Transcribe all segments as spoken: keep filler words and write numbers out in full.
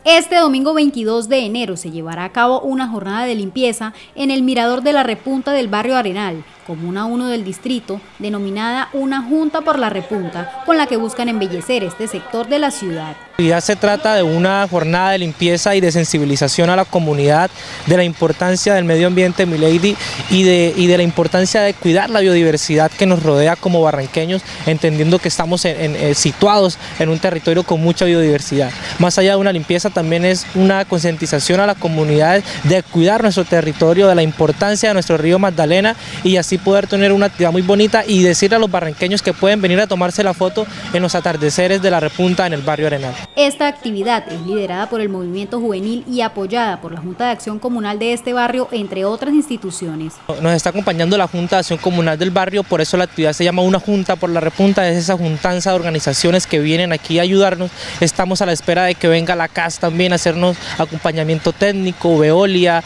Este domingo veintidós de enero se llevará a cabo una jornada de limpieza en el mirador de la Repunta del barrio Arenal, comuna uno del distrito, denominada Una Junta por la Repunta, con la que buscan embellecer este sector de la ciudad. Ya se trata de una jornada de limpieza y de sensibilización a la comunidad de la importancia del medio ambiente, milady, y de, y de la importancia de cuidar la biodiversidad que nos rodea como barranqueños, entendiendo que estamos en, en, eh, situados en un territorio con mucha biodiversidad. Más allá de una limpieza, también es una concientización a la comunidad de cuidar nuestro territorio, de la importancia de nuestro río Magdalena, y así poder tener una actividad muy bonita y decirle a los barranqueños que pueden venir a tomarse la foto en los atardeceres de la Repunta en el barrio Arenal. Esta actividad es liderada por el movimiento juvenil y apoyada por la Junta de Acción Comunal de este barrio, entre otras instituciones. Nos está acompañando la Junta de Acción Comunal del barrio, por eso la actividad se llama Una Junta por la Repunta, es esa juntanza de organizaciones que vienen aquí a ayudarnos. Estamos a la espera de que venga la C A S también a hacernos acompañamiento técnico, Veolia,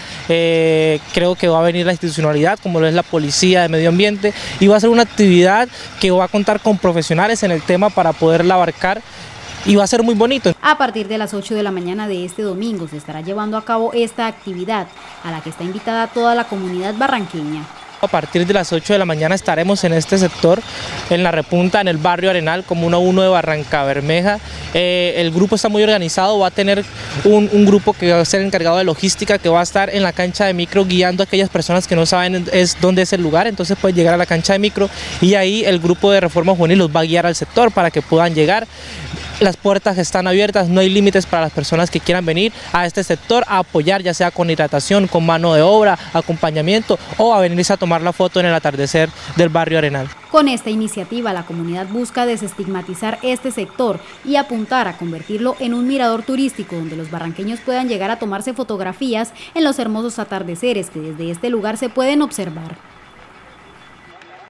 eh, creo que va a venir la institucionalidad como lo es la Policía de Medio Ambiente, y va a ser una actividad que va a contar con profesionales en el tema para poderla abarcar. Y va a ser muy bonito. A partir de las ocho de la mañana de este domingo se estará llevando a cabo esta actividad, a la que está invitada toda la comunidad barranqueña. A partir de las ocho de la mañana estaremos en este sector, en la Repunta, en el barrio Arenal, comuna uno de Barrancabermeja. Eh, el grupo está muy organizado, va a tener un, un grupo que va a ser encargado de logística, que va a estar en la cancha de micro guiando a aquellas personas que no saben es, dónde es el lugar, entonces pueden llegar a la cancha de micro y ahí el grupo de Reforma Juvenil los va a guiar al sector para que puedan llegar. Las puertas están abiertas, no hay límites para las personas que quieran venir a este sector a apoyar, ya sea con hidratación, con mano de obra, acompañamiento o a venirse a tomar la foto en el atardecer del barrio Arenal. Con esta iniciativa la comunidad busca desestigmatizar este sector y apuntar a convertirlo en un mirador turístico donde los barranqueños puedan llegar a tomarse fotografías en los hermosos atardeceres que desde este lugar se pueden observar.